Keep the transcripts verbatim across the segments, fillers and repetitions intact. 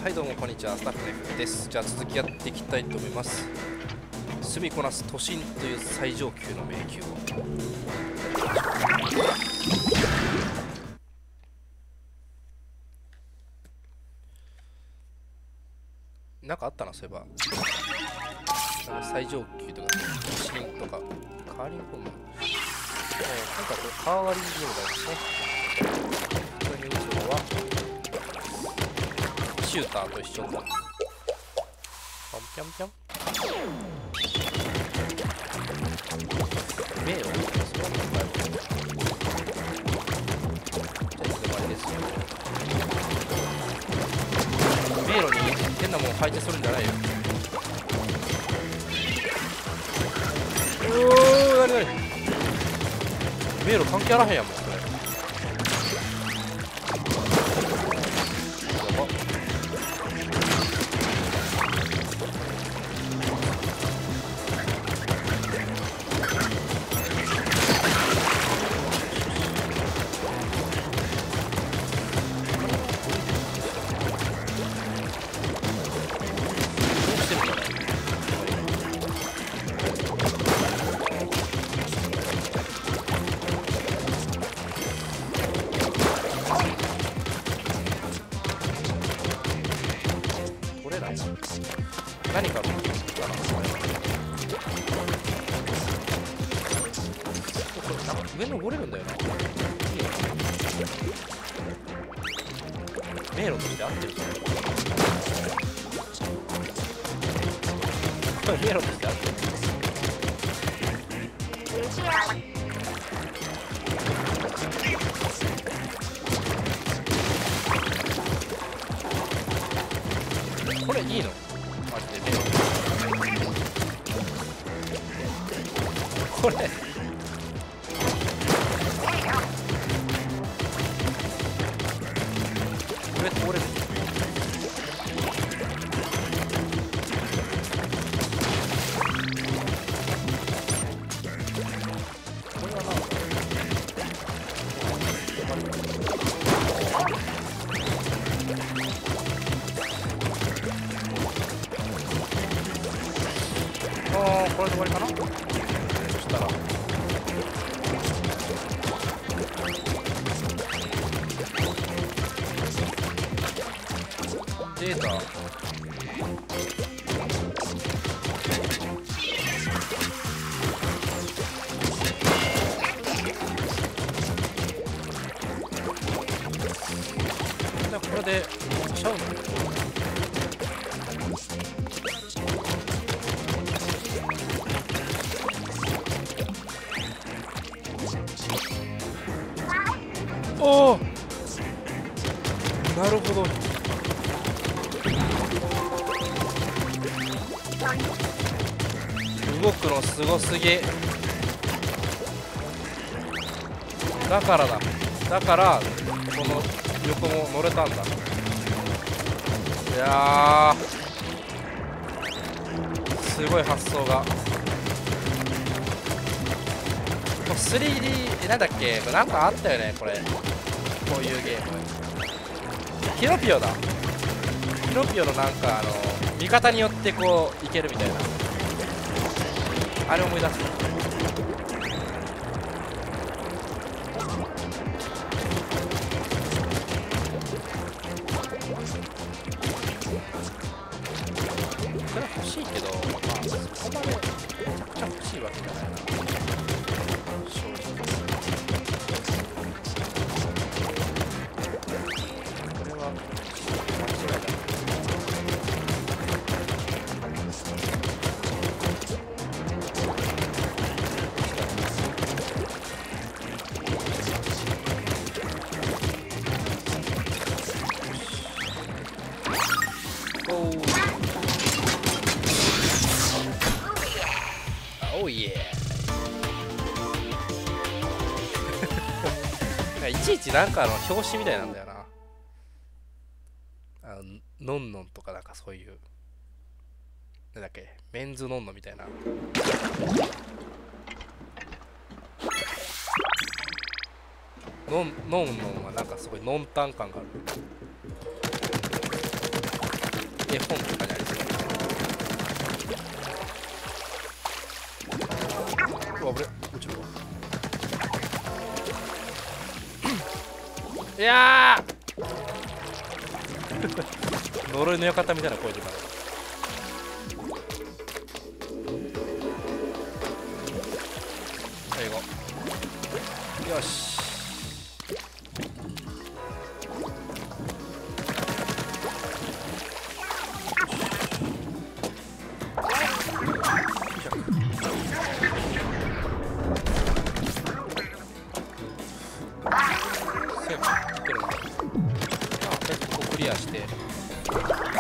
はいどうもこんにちは、スタッフの F です。じゃあ続きやっていきたいと思います。住みこなす都心という最上級の迷宮をなんかあったな、そういえば最上級とか都心とかカーリングホーム、えー、今回これカーリングゲームがありますね。これの印象はシューターと一緒にピョンピョンピョン迷路ですよ。じゃあいつでもあれですよ。迷路に変なもん配置するんじゃないよ。おお、なになに迷路関係あらへんやんもんこれ。やばっ。何か上登れるんだよな。いいよ迷路として合ってるこれ迷路として合ってる。これいいのマジで迷路これこれ通れる。これはなあーこれで終わりかな。そしたらデータこれでちゃうの。おおなるほど。動くのすごすぎ。だからだだからこの横も乗れたんだ。いやーすごい発想が。 スリーディー なんだっけなんかあったよねこれ。こういうゲームキノピオだ。キノピオのなんかあの味方によってこういけるみたいなあれ思い出す。それは欲しいけど、まあそこまでめちゃくちゃ欲しいわけじゃないな正直。これは間違いない。おいえいちいちなんかあの表紙みたいなんだよな。あのノンノンとかなんかそういうなんだっけメンズノンノみたいな。ノンノンノンはなんかすごいノンタン感がある。 絵本とかにありそう。うわ、危ね、落ちるわ。いやー呪いの館みたいな声で今。最後よし。セーブいけるのか。ここクリアして今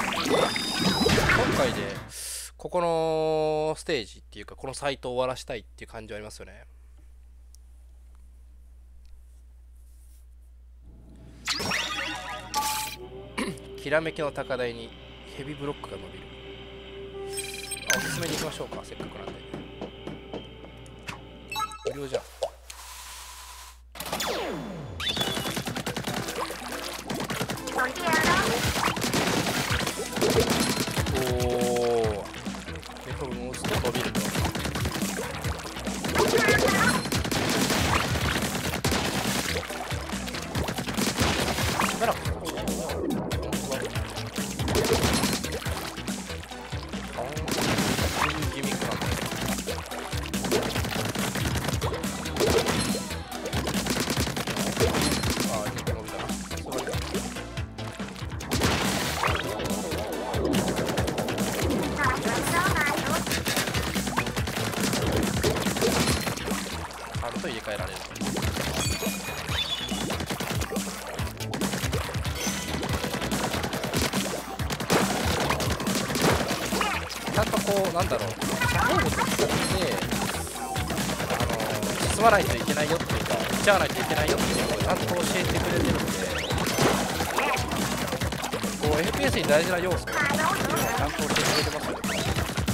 回でここのステージっていうかこのサイトを終わらしたいっていう感じはありますよね。きらめきの高台にヘビブロックが伸びる。あ、おすすめに行きましょうか、せっかくなんで。無料じゃん。おお、メトロノースと伸びると。しばらくこっち。と入れ替えられる。ちゃんとこうなんだろう、作法物を使ってあの進まないといけないよっていうか行っちゃわないといけないよっていうのをちゃんと教えてくれてるんで、こう エフピーエス に大事な要素っていうのをちゃんと教えてくれてますよね。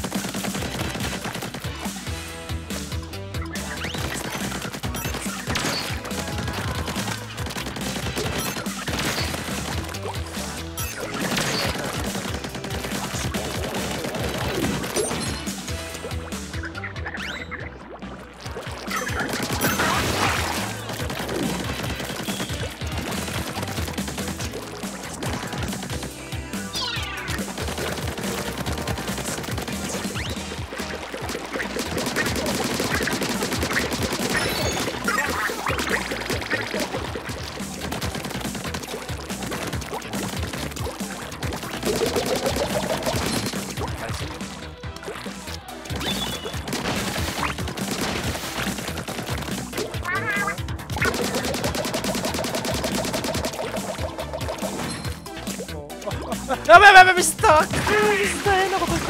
やばいやばいやばい、ミスった。ミスった。変なことした。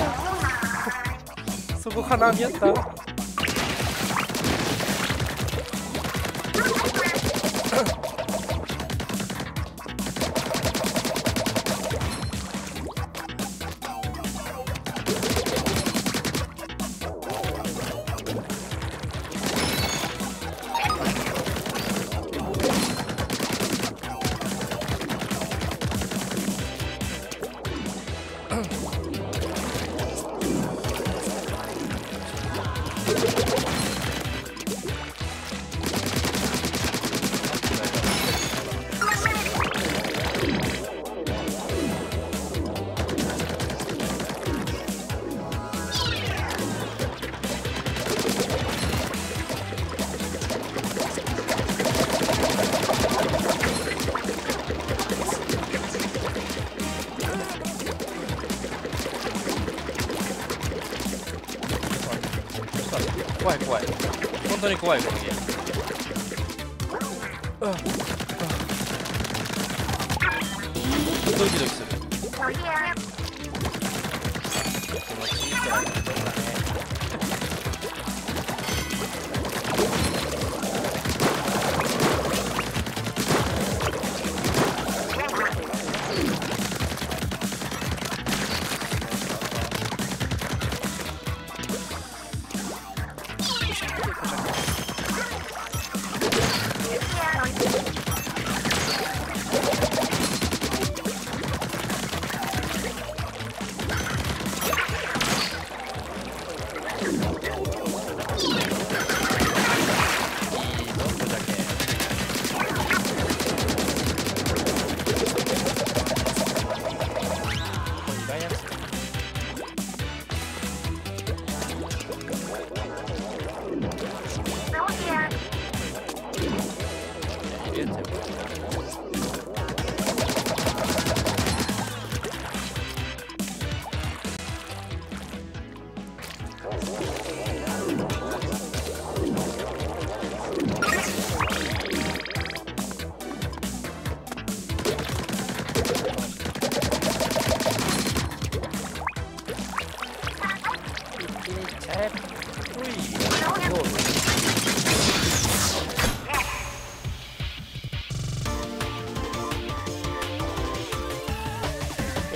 そこ鼻見合った。怖い怖い、本当に怖いこのゲーム。ドキドキする。気持ちいいくらいのところだね。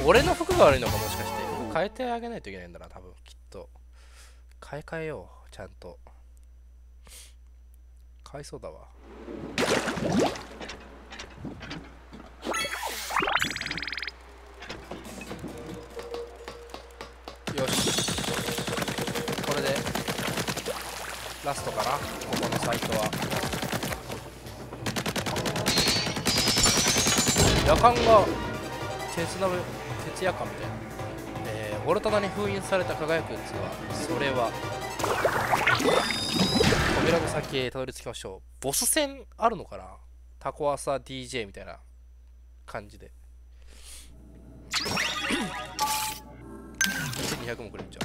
俺の服が悪いのか、もしかして服変えてあげないといけないんだな、多分きっと。買い替えよう、ちゃんと。かわいそうだわ。よし、これでラストかな、ここのサイトは。夜間が鉄鍋、鉄夜間みたいな。えー、オルタナに封印された輝く器、それは扉の先へたどり着きましょう。ボス戦あるのかな、タコアサ ディージェー みたいな感じで。にひゃくもくれんじゃん。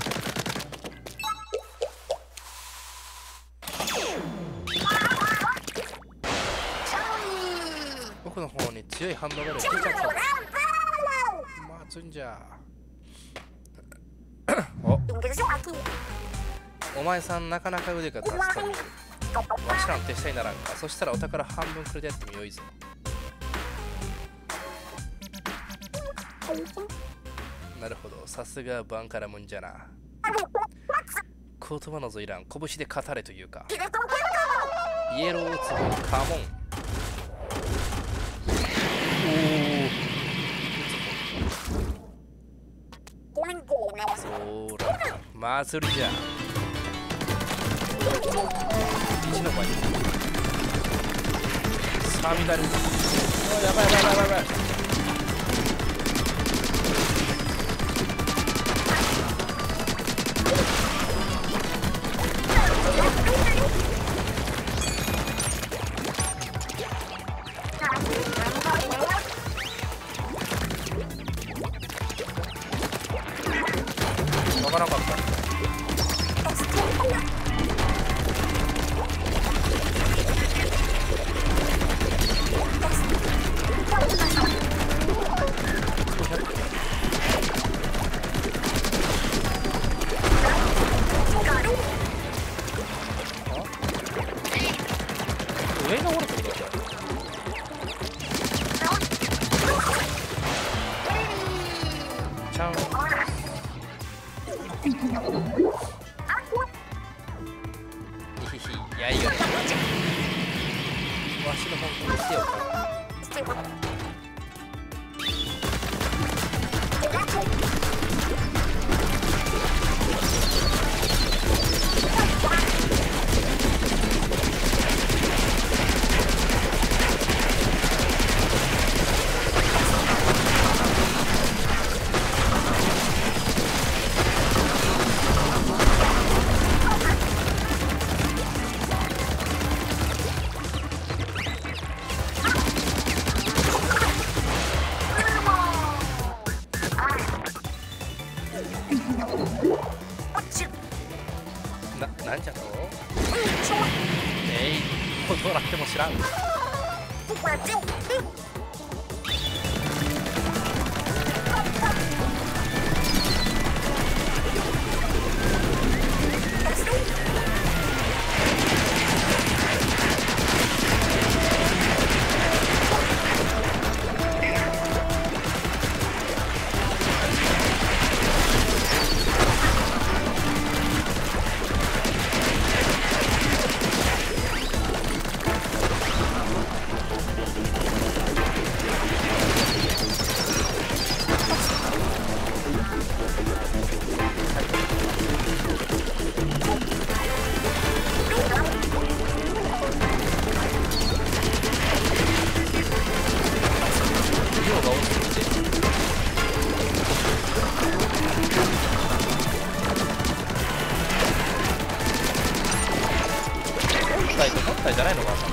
僕の方に強い反応が出てきちゃった。まずんじゃ。おお前さんなかなか腕が立つと見る。わしらの手下にならんか。そしたらお宝半分くれてやってもよいぞ。なるほど、さすがバンカラムンじゃな。言葉のぞいらん、拳で語れというか。イエローをつぶカモン。おお、そら祭りじゃ。一の前にサミダル。おやばいやばいやばいやばい。わからなかった。上が折れてるだけ。ちゃん。ひひひ、やいよ。わしの本当にしてよか。な、なんじゃと？えい、どうなっても知らん。本体じゃないのかな。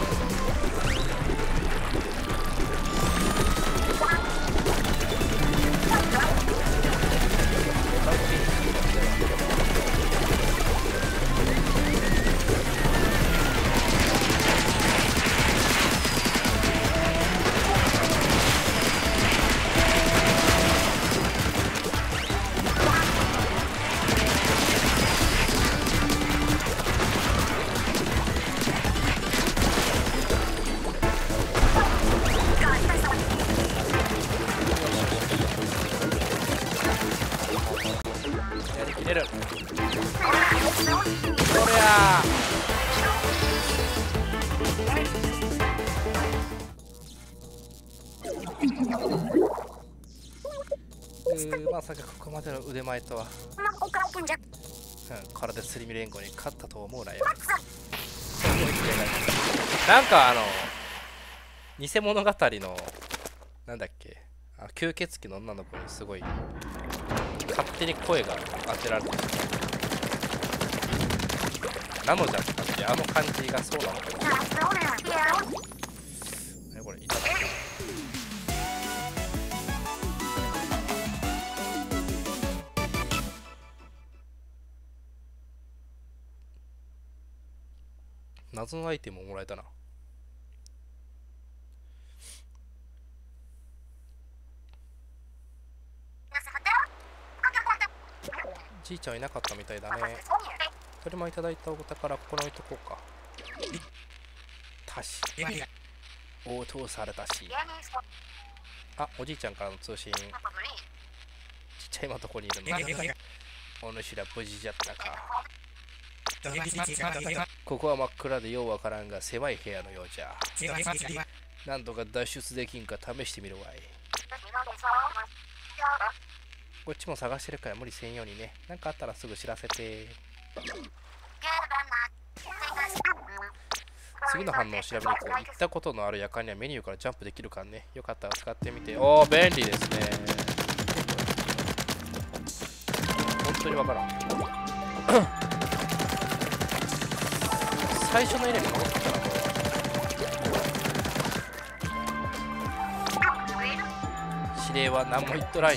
L そりゃーまさかここまでの腕前とは、うん、これですり身連合に勝ったと思うなよ。なんかあの偽物語のなんだっけ、あ吸血鬼の女の子にすごい勝手に声が当てられてるなのじゃったっけ、あの感じがそうなのかな。えこれいただく謎のアイテムをもらえたな。じいちゃんいなかったみたいだね。それもいただいたお宝ここに置いとこうか。たし応答されたし。あ、おじいちゃんからの通信。ちっちゃい今どこにいるの。お主ら無事じゃったか。ここは真っ暗でようわからんが狭い部屋のようじゃ。なんとか脱出できんか試してみるわい。こっちも探してるから無理せんようにね。なんかあったらすぐ知らせて。次の反応を調べに行こう。行ったことのある夜間にはメニューからジャンプできるからね。よかったら使ってみて。おお、便利ですね。本当にわからん。最初のエレに戻ったら指令は何も言っとらんよ。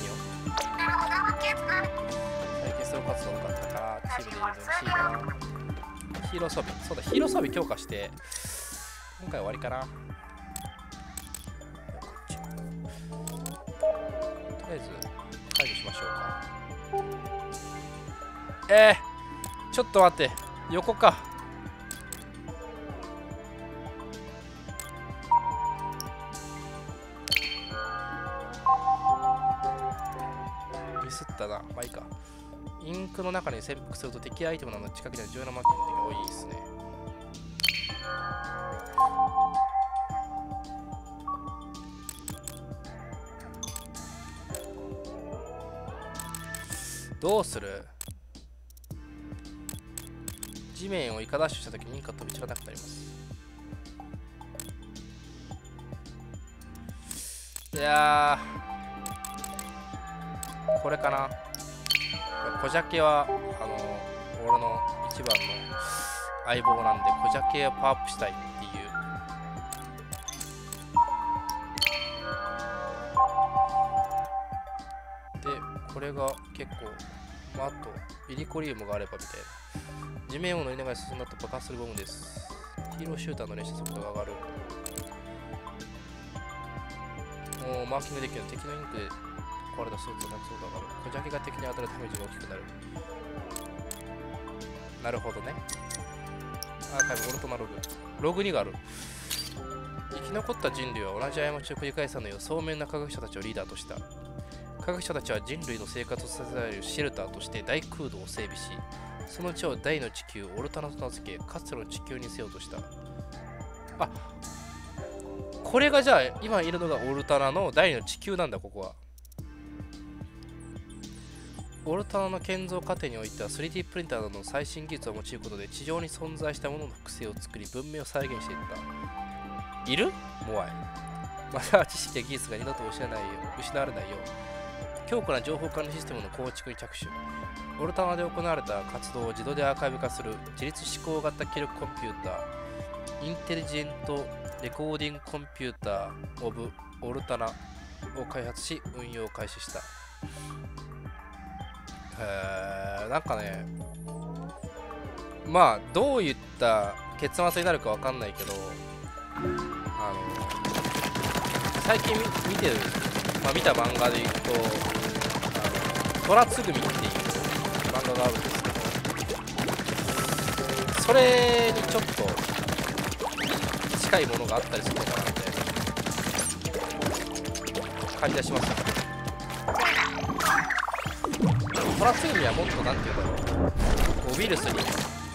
最近総活動多かったからチームでいるのにヒーロー装備、そうだヒーロー装備強化して今回終わりかな。とりあえず解除しましょうか。えー、ちょっと待って、横か。ミスったな。まあいいか。インクの中に潜伏すると敵アイテムなの近くには重要なマークの敵が多いですね。どうする？地面をイカダッシュしたときにインカ飛び散らなくなります。いやー、これかな。小ジャケはあの俺の一番の相棒なんで、小ジャケをパワーアップしたいっていう。でこれが結構、まあ、あとイリコリウムがあればみたいな。地面を乗りながら進んだと爆発するボムです。ヒーローシューターの連射速度が上がる。もうマーキングできる敵のインクで壊れたスーツの速度が上がる。小ジャケが敵に当たるダメージが大きくなる。なるほどね。アーカイブオルトマログ。ログにがある。生き残った人類は同じ過ちを繰り返さぬよう聡明な科学者たちをリーダーとした。科学者たちは人類の生活を支えるシェルターとして大空洞を整備し、その地を大の地球オルタナと名付け、かつての地球にせようとした。あ、これがじゃあ今いるのがオルタナの大の地球なんだ。ここはオルタナの建造過程においては スリーディー プリンターなどの最新技術を用いることで地上に存在したものの複製を作り文明を再現していった。いる？モアイ。また知識や技術が二度と失わないよう失われないよう強固な情報管理システムの構築に着手。オルタナで行われた活動を自動でアーカイブ化する自律思考型記録コンピューターインテリジェントレコーディングコンピューターオブオルタナを開発し運用を開始した。えー、なんかね、まあどういった結末になるかわかんないけど、あの最近見てる、まあ、見た漫画でいくと「虎つぐみ」っていう漫画があるんですけど、それにちょっと近いものがあったりするのかなって感じがします。 トラツーミはもっとなんていうんだろう、こうウイルスにこう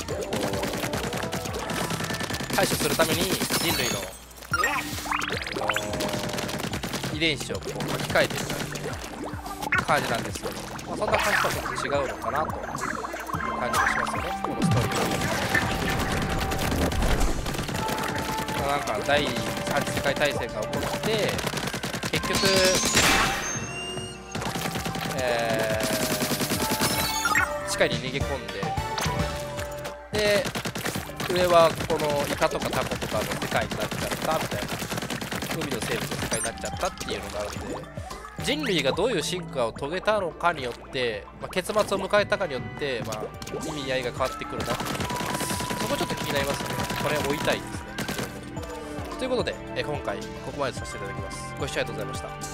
対処するために人類の、あのー遺伝子をこう書き換えてる感じなんですけど、まあ、そんな感じとはちょっと違うのかなという感じがしますよね、このストーリーは。なんか第三次世界大戦が起こって結局、えー、地下に逃げ込んで、で上はこのイカとかタコとかの世界になっちゃったみたいな、海の生物の世界になっちゃったっていうのがあるので、人類がどういう進化を遂げたのかによって、まあ、結末を迎えたかによって、まあ、意味合いが変わってくるなっていう、そこちょっと気になりますね。これ追いたいですね。ということで、え今回ここまでさせていただきます。ご視聴ありがとうございました。